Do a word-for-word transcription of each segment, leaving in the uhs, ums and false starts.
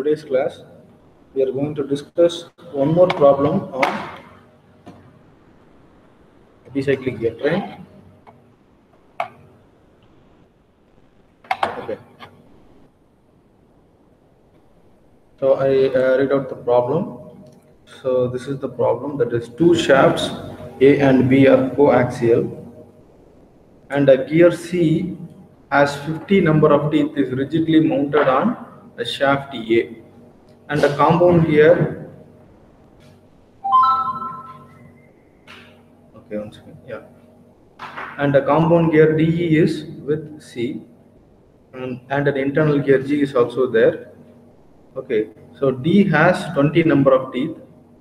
today's class, we are going to discuss one more problem on epicyclic gear train. Okay. So I uh, read out the problem. So this is the problem, that is two shafts A and B are coaxial, and a gear C has fifty number of teeth is rigidly mounted on a shaft A, and a compound gear. Okay, one second. Yeah. And a compound gear D E is with C, and, and an internal gear G is also there. Okay, so D has twenty number of teeth,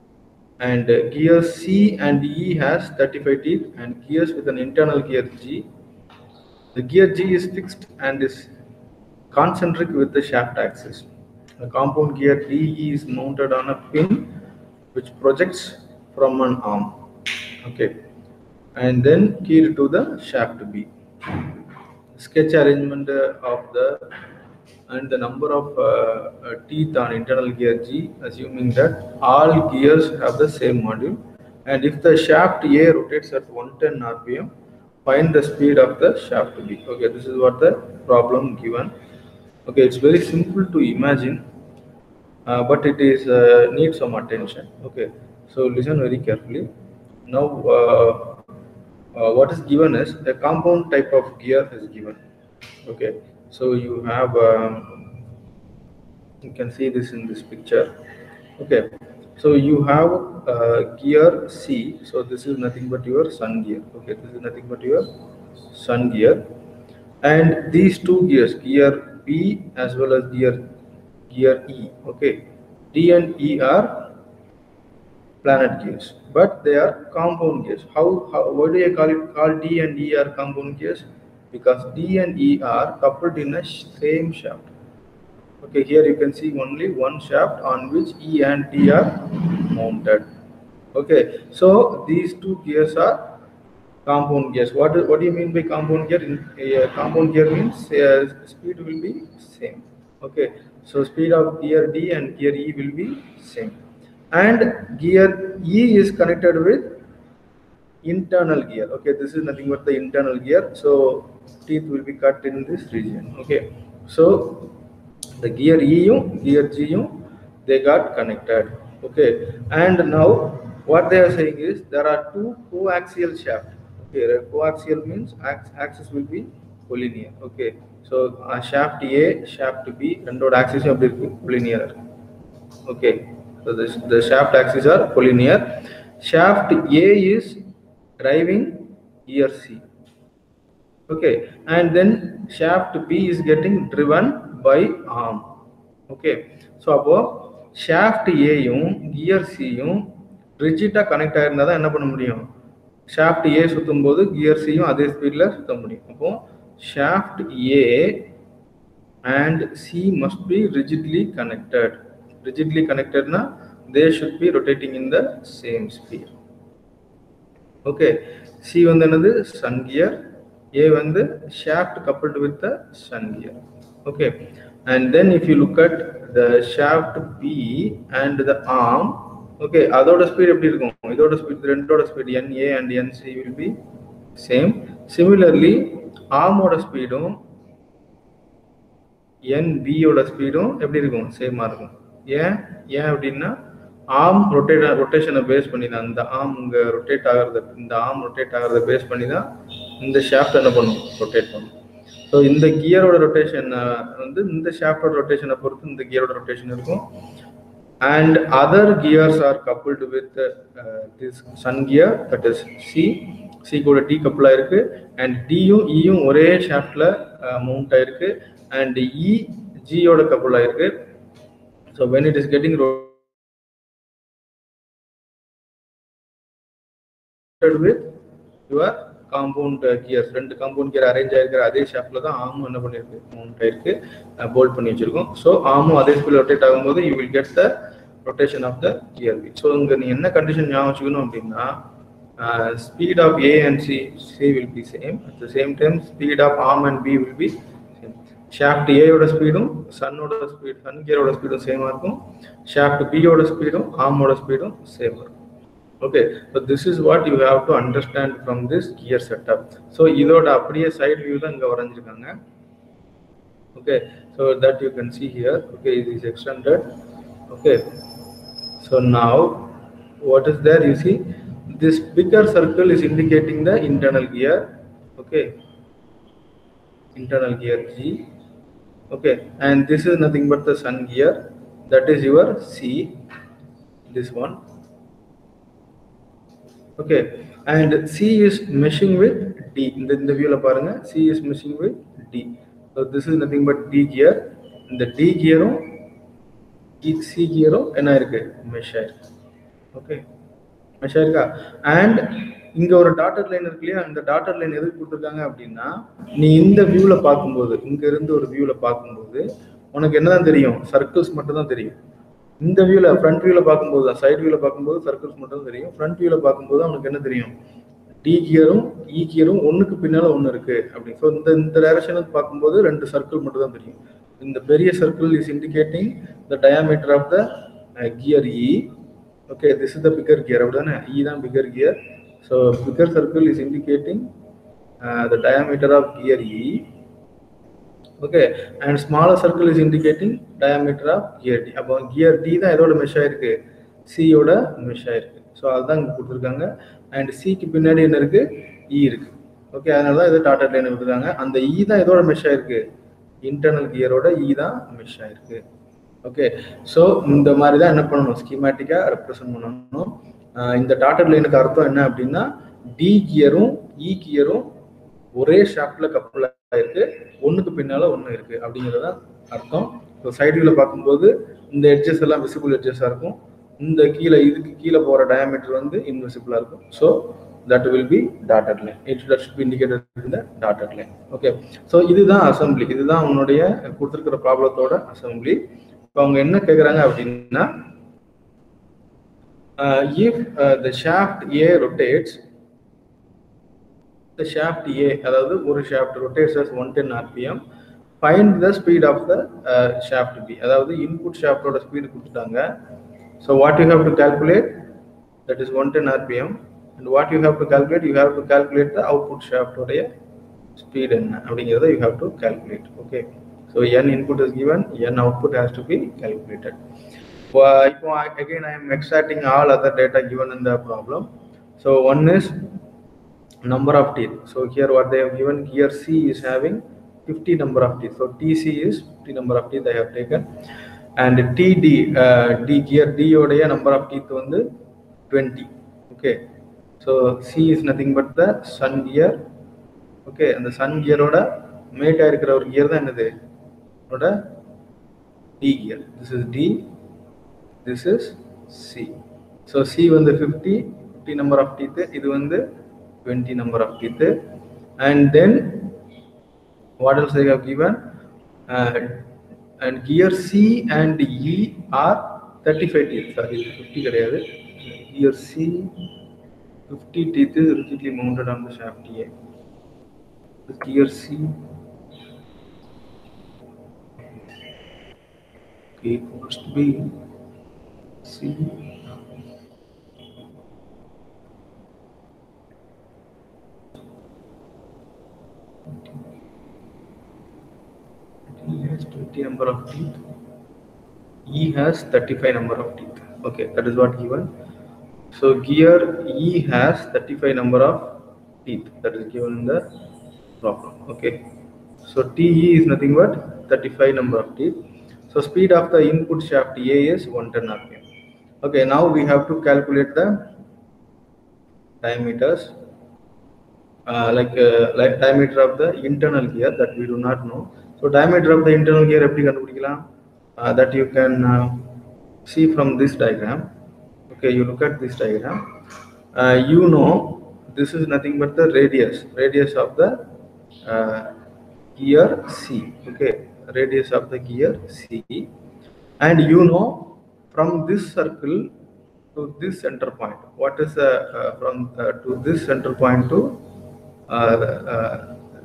and uh, gear C and E has thirty-five teeth, and gears with an internal gear G. The gear G is fixed and is concentric with the shaft axis. The compound gear D E is mounted on a pin which projects from an arm. Okay, and then keyed to the shaft B. Sketch arrangement of the and the number of uh, uh, teeth on internal gear G, assuming that all gears have the same module, and if the shaft A rotates at one hundred ten R P M, find the speed of the shaft B. Okay, this is what the problem given. Okay, it's very simple to imagine, uh, but it is uh, needs some attention. Okay, so listen very carefully. Now, uh, uh, what is given is a compound type of gear is given. Okay, so you have um, you can see this in this picture. Okay, so you have uh, gear C. So this is nothing but your sun gear. Okay, this is nothing but your sun gear, and these two gears, gear B as well as gear gear E. Okay, D and E are planet gears, but they are compound gears. How, how why do you call it call D and E are compound gears? Because D and E are coupled in a same shaft. Okay, here you can see only one shaft on which E and D are mounted. Okay, so these two gears are compound gears. What do, what do you mean by compound gear? In, uh, compound gear means uh, speed will be same. Okay, so speed of gear D and gear E will be same, and gear E is connected with internal gear. Okay, this is nothing but the internal gear, so teeth will be cut in this region. Okay, so the gear E, gear G, they got connected. Okay, and now what they are saying is there are two coaxial shafts. Okay, coaxial means axis will be collinear. Okay, so uh, shaft A, shaft B, and axis will be collinear. Okay, so this, the shaft axes are collinear. Shaft A is driving gear C. Okay, and then shaft B is getting driven by arm. Okay, so appo shaft A yum gear C yum rigid connect ஆயிருந்தா தான் என்ன பண்ண முடியும், shaft A சுத்தும்போது gear C யும் அதே ஸ்பீட்ல சுத்த முடியும். அப்போ shaft A and C must be rigidly connected. Rigidly connected na they should be rotating in the same speed. Okay, C வந்து என்னது sun gear, A வந்து shaft coupled with the sun gear. Okay, and then if you look at the shaft B and the arm, okay, அதோட speed எப்படி இருக்கும், இதோட speed ரெண்டோட speed N A and N C will be same. Similarly, arm ஓட ஸ்பீடும் N B ஓட ஸ்பீடும் எப்படி இருக்கும், சேமா இருக்கும். ஏன் ஏன் அப்படின்னா ஆர்ம் ரொட்டேட் ரொட்டேஷனை பேஸ் பண்ணி தான் இந்த ஆர்ம் இங்கே ரொட்டேட் ஆகிறத இந்த ஆர்ம் ரொட்டேட் ஆகிறத பேஸ் பண்ணி தான் இந்த ஷாஃப்ட் என்ன பண்ணும், ரொட்டேட் பண்ணும். ஸோ இந்த கியரோட ரொட்டேஷன் வந்து இந்த ஷாஃப்டோட ரொட்டேஷனை பொறுத்து இந்த கியரோட ரொட்டேஷன் இருக்கும். And other gears are coupled with this sun gear, that is C. C கூட டி கப்புள் ஆயிருக்கு, அண்ட் டியும் இயும் ஒரே ஷாஃப்டில் மவுண்ட் ஆயிருக்கு, அண்ட் இ ஜியோட கப்புள் ஆயிருக்கு. So when it is getting with your compound gears, ரெண்டு compound gear அரேஞ்ச் ஆயிருக்கிற அதே ஷாஃப்ட்ல தான் ஆர்மும் என்ன பண்ணிருக்கு, மவுண்ட் ஆயிருக்கு, போல்ட் பண்ணி வச்சிருக்கோம். ஸோ ஆர்மும் அதே ஸ்பீட்ல ரொட்டேட் ஆகும்போது you will get the rotation of the gear wheel. So இங்கே நீ என்ன கண்டிஷன் ஞாபகம் வச்சுக்கணும் அப்படின்னா, speed of A and C C will be same, at the same time speed of arm and B will be same. shaft A ஓட ஸ்பீடும் சன்னோட speed Sun கியரோட ஸ்பீடும் சேமா இருக்கும். shaft B ஓட ஸ்பீடும் ஆர்மோட ஸ்பீடும் சேமா இருக்கும். Okay, so this is what you have to understand from this gear setup. So இதோட அப்படியே side view தான் இங்க வரைஞ்சிருக்காங்க. Okay, so that you can see here. Okay, it is extended. Okay, so now what is there? You see this bigger circle is indicating the internal gear. Okay, internal gear G. Okay, and this is nothing but the sun gear, that is your C, this one. Okay, and C is meshing with D. In the, in the view la parunga, C is meshing with D. So this is nothing but D gear. In the D gear um C gear um enna irukku mesh irukku. Okay, mesh irukka. And இங்க ஒரு dotted line இருக்கு இல்லையா, இந்த dotted line எதுக்கு கொடுத்துருக்காங்க அப்படின்னா, நீ இந்த வியூல பார்க்கும்போது இங்க இருந்து ஒரு வியூல பார்க்கும்போது உனக்கு என்னதான் தெரியும், சர்க்கிள்ஸ் மட்டும் தான் தெரியும். இந்த வியூல ஃப்ரண்ட் வியூல பார்க்கும்போது தான், சைட் வியூல பார்க்கும்போது சர்க்கிள்ஸ் மட்டும் தான் தெரியும். ஃப்ரண்ட் வியூல பார்க்கும்போது உனக்கு என்ன தெரியும், டி கியரும் இ கியரும் ஒன்னுக்கு பின்னால ஒன்னு இருக்கு அப்படி. ஸோ இந்த இந்த டைரக்ஷனுக்கு பார்க்கும்போது ரெண்டு சர்க்கிள் மட்டும் தான் தெரியும். இந்த பெரிய circle is indicating the diameter of the gear E. Okay, this is the bigger gear அப்படிதானே, இ தான் bigger gear. So bigger circle is indicating uh, the diameter of gear E. Okay, and smaller circle is indicating diameter of gear D. அப்போ gear D தான் எதோட mesh ஆயிருக்கு, C யோட mesh ஆயிருக்கு. So அதுதான் இங்கே கொடுத்துருக்காங்க. அண்ட் சிக்கு பின்னாடி என்ன இருக்கு, E இருக்கு. ஓகே, அதனால தான் இதை டாட்டட் லைன் கொடுத்துருக்காங்க. அந்த E தான் எதோட மெஷ் ஆயிருக்கு, இன்டர்னல் கியரோட E தான் மெஷ் ஆயிருக்கு. ஓகே, ஸோ இந்த மாதிரி தான் என்ன பண்ணணும், ஸ்கீமேட்டிக்கா ரெப்ரசன்ட் பண்ணணும். இந்த டாட்டட் லைனுக்கு அர்த்தம் என்ன அப்படின்னா, டி கியரும் இ கியரும் ஒரே ஷாஃப்ட்ல கப்பல் ஆயிருக்கு, ஒன்னுக்கு பின்னால ஒன்னு இருக்கு அப்படிங்கிறத அர்த்தம். ஸோ சைடு வியூல பார்க்கும்போது இந்த எட்ஜஸ் எல்லாம் விசிபிள் எட்ஜஸா இருக்கும், இந்த கீழே இதுக்கு கீழே போற டயாமீட்டர் வந்து இன்விசிபிளா இருக்கும். So that will be dotted line. It that should be indicated in the dotted line. Okay, so இதுதான் அசம்பிளி, இதுதான் உன்னுடைய கொடுத்துருக்கிற ப்ராப்ளத்தோட அசம்பிளி. இப்போ அவங்க என்ன கேட்குறாங்க அப்படின்னா, Uh, if uh, the shaft A rotates, the shaft A, அதாவது ஒரு shaft rotates as one ten R P M, find the speed of the uh, shaft B. அதாவது input shaft ஓட speed கொடுத்துட்டாங்க. So what you have to calculate, that is one ten R P M, and what you have to calculate, you have to calculate the output shaft உடைய speed என்ன அப்படிங்கிறத you have to calculate. Okay, so n input is given, n output has to be calculated. Uh, again I am extracting all other data given in the problem. So one is number of teeth. So here what they have given, gear C is having fifty number of teeth. So T C is fifty number of teeth I have taken, and T D uh, D gear D oda number of teeth வந்து twenty. Okay, so C is nothing but the sun gear. Okay, and the sun gear oda mate ஆ இருக்கிற ஒரு gear தான் என்னது, oda D gear. This is D, this is C. So C வந்து fifty, fifty number of teeth, இது வந்து twenty number of teeth. And then what else they have given, uh, and gear C and E are thirty-five teeth. Sorry, fifty கிடையாது. Gear C fifty teeth is rigidly mounted on the shaft A. The gear C, okay, must be C. E has twenty number of teeth. E has thirty-five number of teeth. Okay, that is what given. So gear E has thirty-five number of teeth. That is given in the problem. Okay. So T E is nothing but thirty-five number of teeth. So speed of the input shaft A is one ten R P M. Okay, now we have to calculate the diameters, uh, like uh, like diameter of the internal gear that we do not know. So diameter of the internal gear எப்படி கண்டுபிடிக்கலாம், uh, that you can uh, see from this diagram. Okay, you look at this diagram, uh, you know this is nothing but the radius radius of the uh, gear C. Okay, radius of the gear C, and you know from this circle to this center point, what is uh, uh, from uh, to this center point to uh, uh,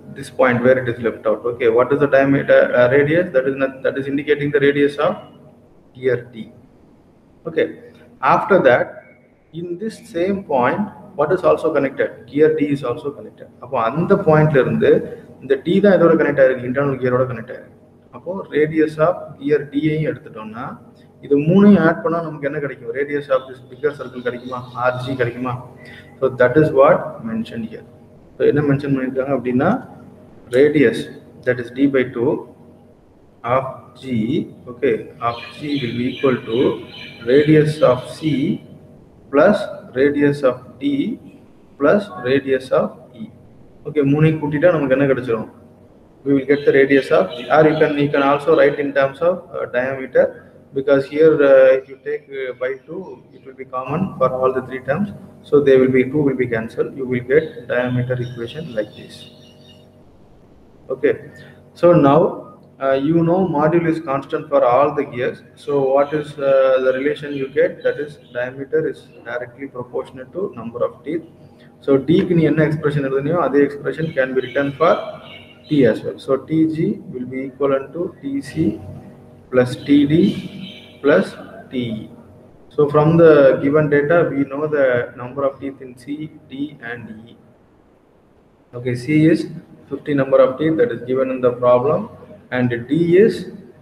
this point where it is left out. Okay, what is the diameter uh, radius? That is not, that is indicating the radius of gear D. Okay, after that, in this same point, what is also connected? Gear D is also connected. அப்போ அந்த பாயிண்ட்ல இருந்து இந்த D தான் இதோட connect ஆயிருக்கு, internal கியரோட connect ஆயிருக்கு. அப்போ ரேடியஸ் ஆஃப் கியர் D ஐயும் எடுத்துட்டோம்னா இது மூணையும் ஆட் பண்ணா நமக்கு என்ன கிடைக்கும்? Radius of this bigger circle கிடைக்குமா? R G கிடைக்குமா? So that is what mentioned here. So என்ன மென்ஷன் பண்ணிருக்காங்க அப்படின்னா radius, that is D by two of G, okay, of G will be equal to radius of C plus radius of D plus radius of E. Okay, மூணை கூட்டிட்டா நமக்கு என்ன கிடைச்சிரும்? We will get the radius of, or you can you can also write in terms of uh, diameter, because here uh, if you take uh, by two, it will be common for all the three terms, so they will be two will be cancelled. You will get diameter equation like this. Okay, so now uh, you know module is constant for all the gears. So what is uh, the relation you get? That is diameter is directly proportionate to number of teeth. So D க்கு நீ என்ன expression எழுதுனியோ அதே expression can be written for T as well. So T G will be equivalent to T C plus T D plus T E. So from the given data, we know the number of teeth in C, D and E. Okay, C is fifty number of teeth that is given in the problem, and D is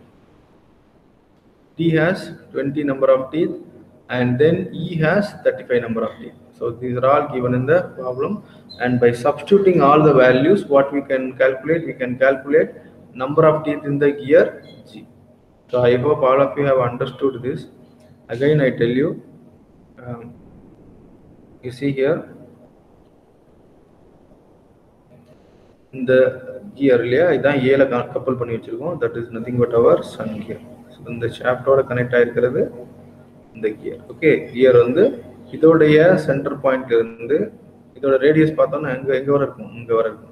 D has twenty number of teeth, and then E has thirty-five number of teeth. So these are all given in the problem, and by substituting all the values, what we can calculate, we can calculate number of teeth in the gear G. So I hope all of you have understood this. Again I tell you, um, you see here, in the gear இல்லையா இதான் ஏல கப்பல் பண்ணி வச்சிருக்கோம், that is nothing but our sun gear. So இந்த ஷாஃப்டோட connect ஆயிருக்கிறது இந்த gear. Okay, gear வந்து இதோடைய சென்டர் பாயிண்ட்ல இருந்து இதோட ரேடியஸ் பார்த்தோம்னா எங்க எங்க வர இருக்கும்? இங்க வர இருக்கும்.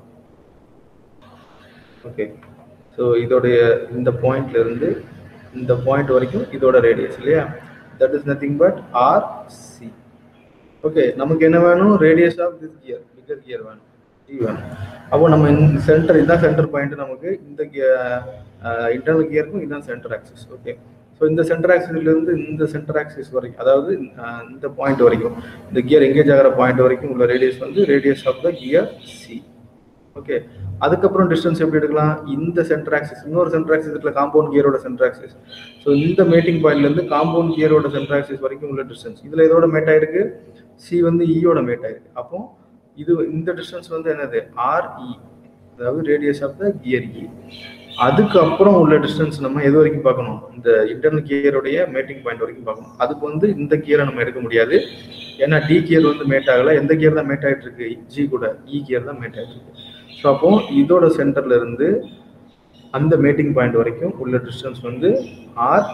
ஓகே, ஸோ இதோடைய இந்த பாயிண்ட்ல இருந்து இந்த பாயிண்ட் வரைக்கும் இதோட ரேடியஸ் இல்லையா, that is nothing but R C. Okay, நமக்கு என்ன வேணும்? Radius of this gear, bigger gear வேணும், T வேணும். அப்போ நம்ம இந்த சென்டர், இதுதான் சென்டர் பாயிண்ட், நமக்கு இந்த இன்டர்னல் கியருக்கும் இதுதான் சென்டர் ஆக்சிஸ். ஓகே, ஸோ இந்த சென்டர் ஆக்சிஸ்ல இருந்து இந்த சென்டர் ஆக்சிஸ் வரைக்கும், அதாவது இந்த பாயிண்ட் வரைக்கும், இந்த கியர் எங்கேஜ் ஆகிற பாயிண்ட் வரைக்கும் உள்ள ரேடியஸ் வந்து radius of the gear C. Okay, அதுக்கப்புறம் டிஸ்டன்ஸ் எப்படி எடுக்கலாம்? இந்த சென்டர் ஆக்சிஸ், இன்னொரு சென்டர் ஆக்சிஸ் இருக்குல்ல, காம்பவுண்ட் கியரோட சென்டர் ஆக்சிஸ். ஸோ இந்த மேட்டிங் பாயிண்ட்ல இருந்து காம்பவுண்ட் கியரோட சென்டர் ஆக்சிஸ் வரைக்கும் உள்ள டிஸ்டன்ஸ், இதுல இதோட மேட் ஆயிருக்கு, சி வந்து ஈயோட மேட் ஆயிருக்கு. அப்போ இது இந்த டிஸ்டன்ஸ் வந்து என்னது? ஆர்இ, அதாவது radius of the gear E. அதுக்கப்புறம் உள்ள டிஸ்டன்ஸ் நம்ம எது வரைக்கும் பார்க்கணும்? இந்த இன்டர்னல் கியருடைய மேட்டிங் பாயிண்ட் வரைக்கும் பார்க்கணும். அதுக்கு வந்து இந்த கியரை நம்ம எடுக்க முடியாது, ஏன்னா டி கியர் வந்து மேட் ஆகல. எந்த கியர் தான் மேட் ஆகிட்டு இருக்கு? ஜி கூட இ கியர் தான் மேட் ஆகிட்டு இருக்கு. ஸோ அப்போ இதோட சென்டர்ல இருந்து அந்த மேட்டிங் பாயிண்ட் வரைக்கும் உள்ள டிஸ்டன்ஸ் வந்து R.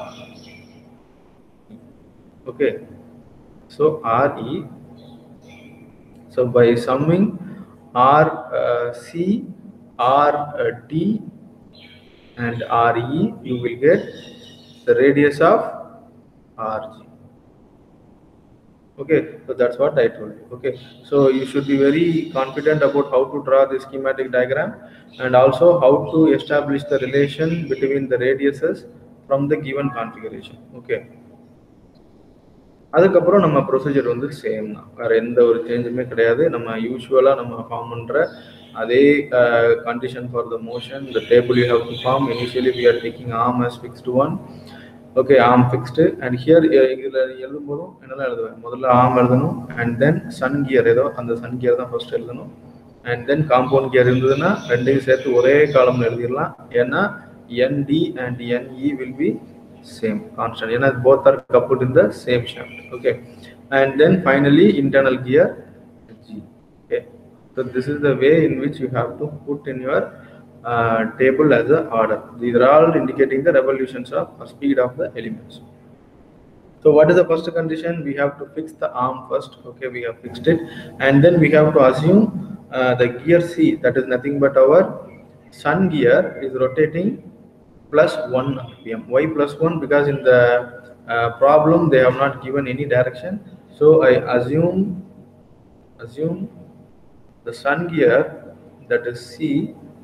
Okay, so R E. So by summing R C, R D and R E, you will get the radius of R G. Okay, so that's what I told you. Okay, so you should be very confident about how to draw the schematic diagram and also how to establish the relation between the radiuses from the given configuration. Okay, அதுக்கப்புறம் நம்ம procedure வந்து same தான், வேறு எந்த ஒரு சேஞ்சுமே கிடையாது. நம்ம யூஸ்வலாக நம்ம ஃபார்ம் பண்ணுற அதே condition for the motion. The table you have to form. Initially we are taking arm as fixed one. Okay, arm fixed. And here இதில் எழுதும் போதும் என்னெல்லாம் எழுதுவேன்? முதல்ல ஆர்ம் எழுதணும், அண்ட் தென் சன் கியர், ஏதோ அந்த சன் கியர் தான் ஃபர்ஸ்ட் எழுதணும். அண்ட் தென் காம்பவுண்ட் கியர் இருந்ததுன்னா ரெண்டையும் சேர்த்து ஒரே காலம்ல எழுதிடலாம், ஏன்னா N D and N E will be same constant, ஏன்னா both are coupled in the same shaft. Okay, and then finally internal gear G. Okay, so this is the way in which you have to put in your uh, table as a order. These are all indicating the revolutions of or speed of the elements. So what is the first condition? We have to fix the arm first. Okay, we have fixed it, and then we have to assume uh, the gear C, that is nothing but our sun gear, is rotating plus one R P M. Why plus one? Because in the uh, problem they have not given any direction. So I assume assume the sun gear, that is C,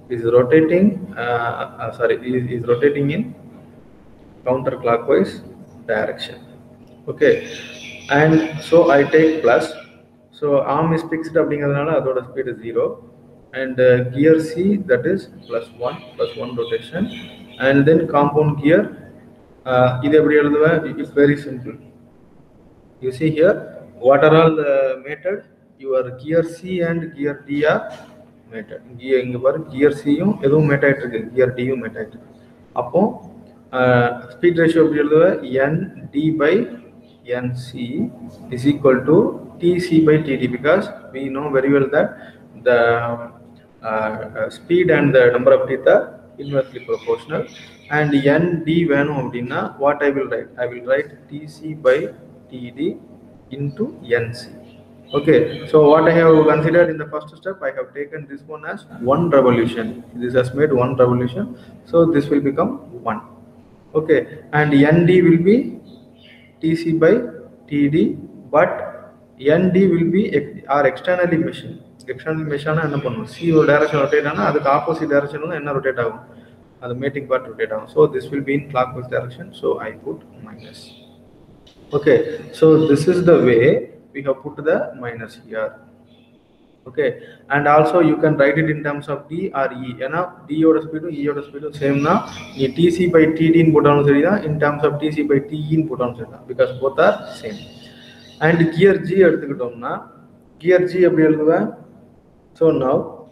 is rotating uh, uh, sorry is, is rotating in counterclockwise direction. Okay, and so I take plus, so arm is fixed அப்படிங்கிறதுனால அதோட speed is zero, and uh, gear C, that is plus one plus one rotation, and then compound gear uh, இது எப்படி எழுதுவேன்? It's very simple. You see here, what are all the method? Your gear C and gear D are method. Gear இங்க பாரு, gear C யும் எதுவும் method இருக்கு, gear D யும் method இருக்கு. அப்போ speed ratio எப்படி எழுதுவேன்? N D by N C is equal to T C by T D, because we know very well that the uh, speed and the number of teeth are inversely proportional. And N D வேணும் அப்படின்னா what I will write? I will write T C by T D into N C. Okay, so what I have considered in the first step, I have taken this one as one revolution. This has made one revolution, so this will become one. Okay, and N D will be T C by T D, but N D will be our externally machine. Externally machine என்ன பண்ணும்? C ஒரு direction rotate ஆனா அதுக்கு opposite direction ல என்ன rotate ஆகும்? அது mating part rotate ஆகும். So this will be in clockwise direction, so I put minus. Okay, so this is the way we have put the minus here. Okay, and also you can write it in terms of D or E. ஏன்னா D ஓட ஸ்பீடும் E ஓட ஸ்பீடும் same தான். நீ T C by T D ன்னு போட்டாலும் சரிதான், in terms of T C by T E ன்னு போட்டாலும் சரிதான், because both are same. And gear G எடுத்துக்கிட்டோம்னா gear G எப்படி எழுதுவேன்? So now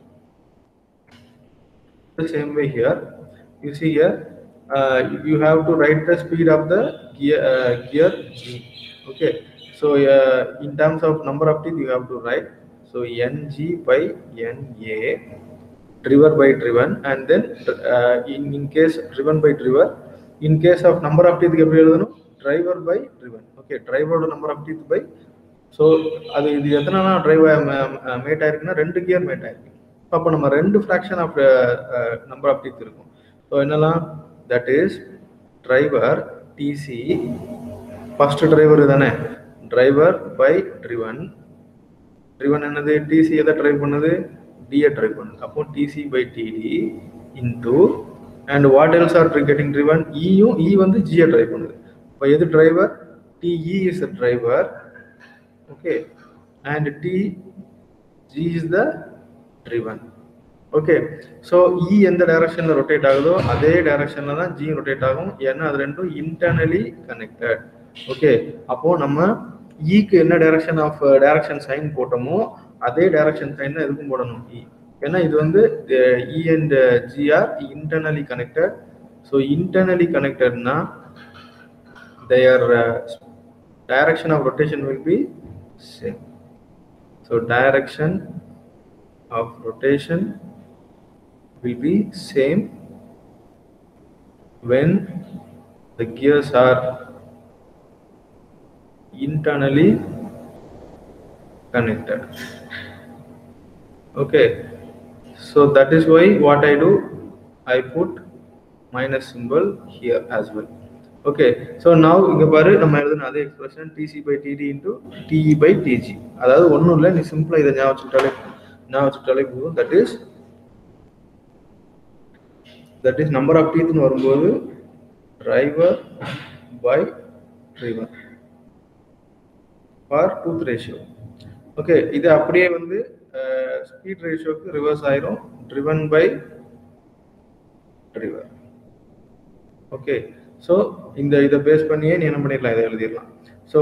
the same way here, you see here, uh, you have to write the speed of the gear uh, gear G. Okay, so uh, in terms of number of teeth you have to write, so N G by N A, driver by driven, and then uh, in, in case driven by driver, in case of number of teeth எப்படி எழுதணும்? Driver by driven. Okay, driver number of teeth by, so அது இது எத்தனை driver mat ஆயிருக்குன்னா ரெண்டு gear mat ஆயிருக்கு. அப்போ நம்ம ரெண்டு fraction of number of teeth இருக்கும். ஸோ என்னெல்லாம்? That is driver T C, first driver தானே, டிரைவர் பை ட்ரிவன். ட்ரிவன் என்னது? டிசி எதை ட்ரைவ் பண்ணுது? டியை ட்ரைவ் பண்ணுது. அப்போ T C by T D into, and what else are getting driven? இயும் இ வந்து ஜியை ட்ரைவ் பண்ணுது. இப்போ எது driver? T E is the driver. Okay, and T G is the driven. Okay, so E எந்த டைரக்ஷன்ல ரொட்டேட் ஆகுதோ அதே டைரக்ஷன்ல தான் G ரொட்டேட் ஆகும். ஏன்னா அது ரெண்டும் இன்டர்னலி கனெக்டட். ஓகே, அப்போ நம்ம E க்கு என்ன டைரக்ஷன் ஆஃப் டைரக்ஷன் சைன் போட்டோமோ அதே டைரக்ஷன் சைன் தான் எதுக்கும் போடணும் E. ஏன்னா இது வந்து E and G are internally connected. So internally connectedனா their uh, direction of rotation will be same. So direction of rotation will be same when the gears are internally connected. Okay, so that is why what I do, I put minus symbol here as well. Okay, so now இங்க பாரு நம்ம எழுதுன அதே expression T C by T D into T E by T G. அதாவது ஒண்ணும் இல்ல, நீ சிம்பிளா இதை ஞாபகம் வச்சுட்டாலே ஞாபகம் வச்சுட்டாலே போதும். That is that is number of டீத்னு வரும்போது driver by driven for tooth ratio. Okay, இது அப்படியே வந்து ஸ்பீட் ரேஷியோக்கு ரிவர்ஸ் ஆயிரும், driven by driver. Okay, so இந்த இதை பேஸ் பண்ணியே நீ என்ன பண்ணிடலாம், இதை எழுதிடலாம். So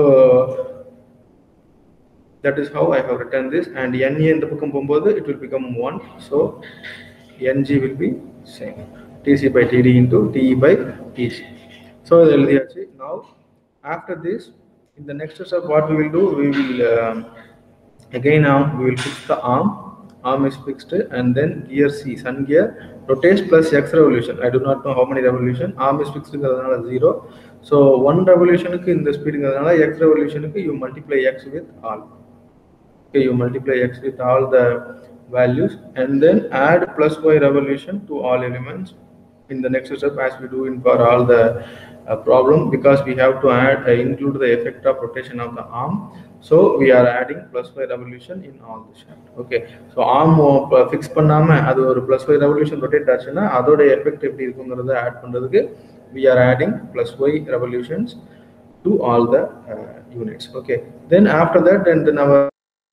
that is how I have written this. And N A இந்த பக்கம் போகும்போது it will become one. So N G will be same, T C by T D into T E by T C. So இதை எழுதியாச்சு. Now after this, in the next step what we will do, we will uh, again arm we will fix the arm. Arm is fixed, and then gear C, sun gear, rotates plus x revolution. I do not know how many revolution. Arm is fixed ங்கிறதுனால zero. So one revolution க்கு இந்த speed ங்கிறதுனால x revolution க்கு you multiply x with all. Okay, you multiply x with all the values and then add plus y revolution to all elements in the next step as we do in for all the uh, problem because we have to add uh, include the effect of rotation of the arm. So we are adding plus y revolution in all the shaft. Okay, so arm uh, fix பண்ணாம அது ஒரு plus y revolution rotate ஆச்சுன்னா அதோட effect எப்படி இருக்குங்கிறத add பண்றதுக்கு we are adding plus y revolutions to all the uh, units. Okay, then after that, and then our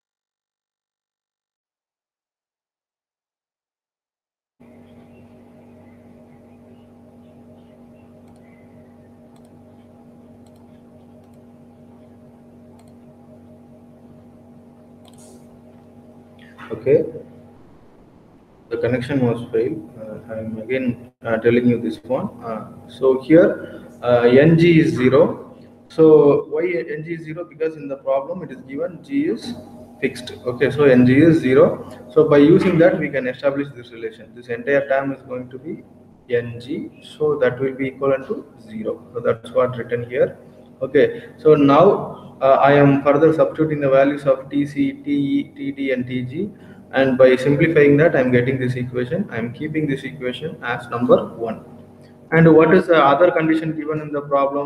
okay, the connection was failed. uh, I'm again uh, telling you this one. Uh, so here uh, ng is zero. So why ng is zero? Because in the problem it is given g is fixed. Okay, so ng is zero. So by using that we can establish this relation. This entire term is going to be ng, so that will be equivalent to zero. So that's what written here. Okay, so now uh, I am further substituting the values of tc, te, td and tg, and by simplifying that I am getting this equation. I am keeping this equation as number one. And what is the other condition given in the problem?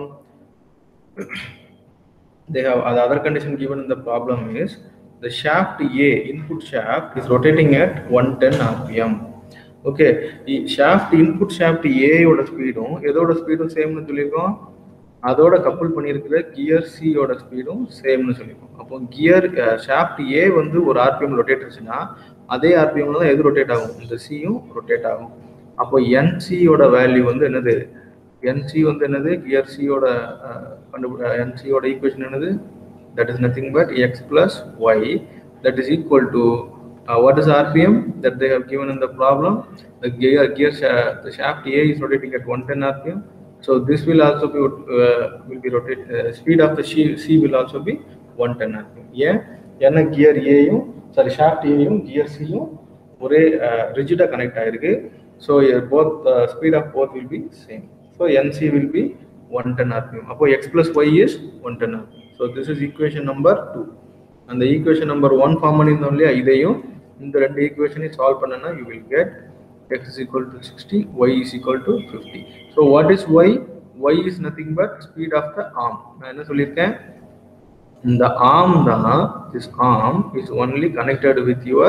They have the other condition given in the problem is the shaft A, input shaft, is rotating at one ten R P M. Okay, shaft input shaft A oda speedum edoda speedum same nu சொல்லிருக்கோம், அதோட couple பண்ணியிருக்கிற gear C ஓட ஸ்பீடும் சேம்னு சொல்லிருக்கோம். அப்போ gear shaft ஏ வந்து ஒரு RPM rotate ஆச்சுன்னா அதே ஆர்பிஎம்ல தான் எது ரொட்டேட் ஆகும், இந்த சியும் ரொட்டேட் ஆகும். அப்போ என்சியோட வேல்யூ வந்து என்னது, என்சி வந்து என்னது, கியர் சியோட கண்டுபிடி என்சியோட ஈக்குவேஷன் என்னது, that is nothing but x plus y, that is equal to uh, what is R P M that they have given in the problem. The gear gear the shaft A is rotating at one ten R P M, so this will also be uh, will be rotate uh, speed of the C, C will also be one ten R P M. Yeah, ஏன்னா gear ஏயும் sorry shaft ஏயும் gear சியும் ஒரே ரிஜிடா connect ஆயிருக்கு. So uh, both uh, speed of both will be same. So N C will be one ten R P M. Appo x plus y is one ten R P M. So this is equation number two. And the equation number one form பண்ணிருந்தோம்லையா, இதையும் இந்த ரெண்டு ஈக்குவேஷனை solve பண்ணனா you will get x is equal to sixty, y is equal to fifty. So what is y? Y is nothing but speed of the arm. நான் என்ன சொல்லிருக்கேன், இந்த arm தான், this arm is only connected with your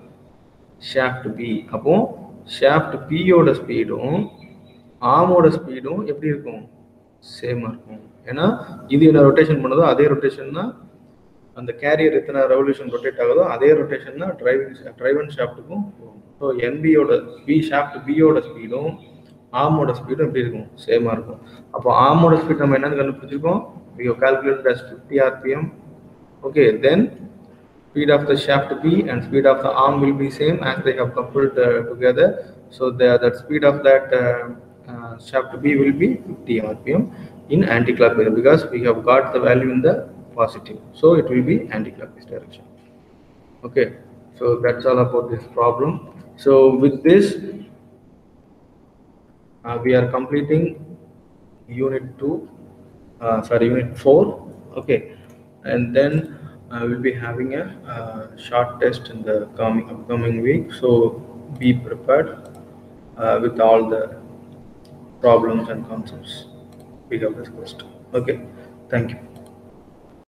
shaft B. அப்போ shaft B ஓட ஸ்பீடும் ஆர்மோட ஸ்பீடும் எப்படி இருக்கும், சேமா இருக்கும். ஏன்னா இது என்ன ரொட்டேஷன் பண்ணதோ அதே ரொட்டேஷன் தான் அந்த கேரியர் எத்தனை ரெவல்யூஷன் ரொட்டேட் ஆகுதோ அதே ரொட்டேஷன் தான் டிரைவிங் டிரைவன் ஷாஃப்ட்டுக்கும் போகும். ஸோ என்பியோட பி ஷாஃப்ட் பியோட ஸ்பீடும் ஆர்மோட ஸ்பீடும் எப்படி இருக்கும், சேமா இருக்கும். அப்போ ஆர்மோட ஸ்பீட் நம்ம என்னன்னு கண்டுபிடிச்சிருக்கோம், we have calculated as fifty R P M. Okay, then speed of the shaft B and speed of the arm will be same as they have coupled uh, together. So the that speed of that uh, uh, shaft B will be fifty R P M in anti-clockwise because we have got the value in the positive. So it will be anti-clockwise direction. Okay, so that's all about this problem. So with this uh, we are completing unit two, uh, sorry unit four. Okay, and then I uh, will be having a uh, short test in the coming upcoming week. So be prepared uh, with all the problems and concepts we have discussed. Okay, thank you.